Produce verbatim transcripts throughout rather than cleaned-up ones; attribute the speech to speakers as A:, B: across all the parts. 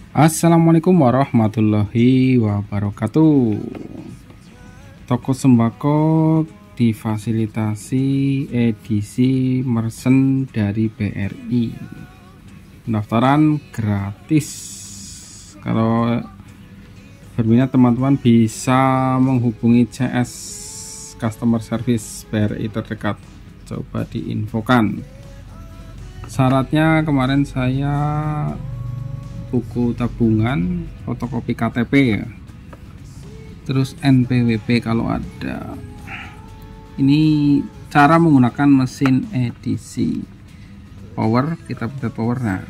A: Assalamualaikum warahmatullahi wabarakatuh. Toko sembako difasilitasi edisi merchant dari B R I. Pendaftaran gratis. Kalau berminat teman-teman bisa menghubungi C S Customer Service B R I terdekat. Coba diinfokan. Syaratnya kemarin saya buku tabungan, fotokopi K T P ya, terus N P W P kalau ada. Ini cara menggunakan mesin edisi power, kita pencet power. Nah,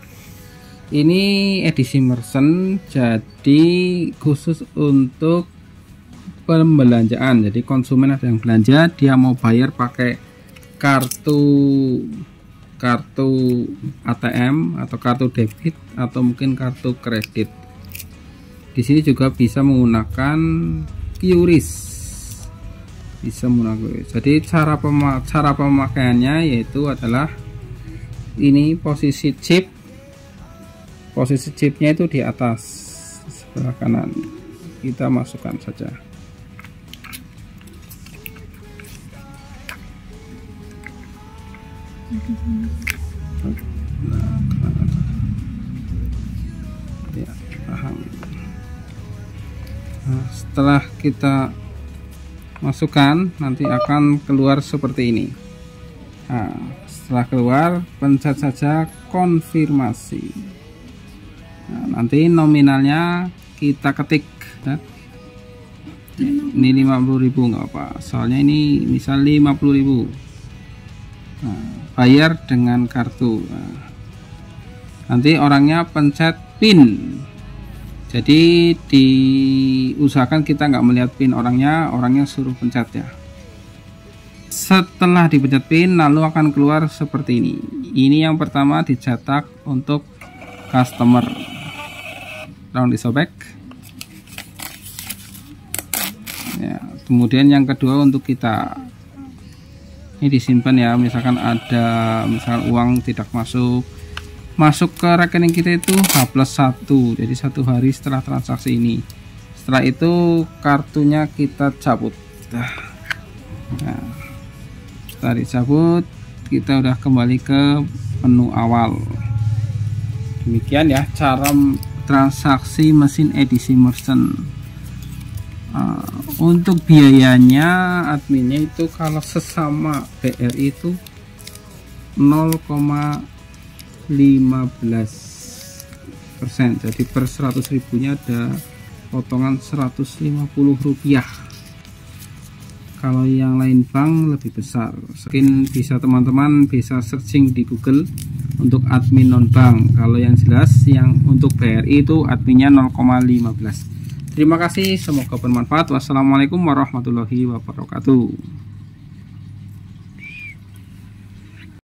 A: ini edisi merchant, jadi khusus untuk pembelanjaan. Jadi konsumen ada yang belanja, dia mau bayar pakai kartu kartu A T M atau kartu debit atau mungkin kartu kredit. Di sini juga bisa menggunakan Q R I S, bisa menggunakan. Jadi cara pema cara pemakaiannya yaitu adalah ini posisi chip, posisi chipnya itu di atas sebelah kanan. Kita masukkan saja. Ya, paham. Nah, setelah kita masukkan nanti akan keluar seperti ini. Nah, setelah keluar pencet saja konfirmasi. Nah, nanti nominalnya kita ketik ya. Ini lima puluh ribu nggak apa, soalnya ini misal lima puluh ribu. Nah, bayar dengan kartu. Nah, nanti orangnya pencet PIN. Jadi diusahakan kita nggak melihat PIN orangnya, orangnya suruh pencet ya. Setelah dipencet PIN lalu akan keluar seperti ini. Ini yang pertama dicetak untuk customer. Lalu disobek. Ya, kemudian yang kedua untuk kita. Ini disimpan ya, misalkan ada misal uang tidak masuk masuk ke rekening kita itu H plus satu, jadi satu hari setelah transaksi ini. Setelah itu kartunya kita cabut. Nah, setelah dicabut kita udah kembali ke menu awal. Demikian ya cara transaksi mesin edisi merchant. Uh, untuk biayanya adminnya itu kalau sesama B R I itu nol koma lima belas persen, jadi per seratus ribunya ada potongan seratus lima puluh rupiah. Kalau yang lain bank lebih besar. Mungkin bisa teman-teman bisa searching di Google untuk admin non bank. Kalau yang jelas yang untuk B R I itu adminnya nol koma lima belas. Terima kasih, semoga bermanfaat. Wassalamualaikum warahmatullahi wabarakatuh.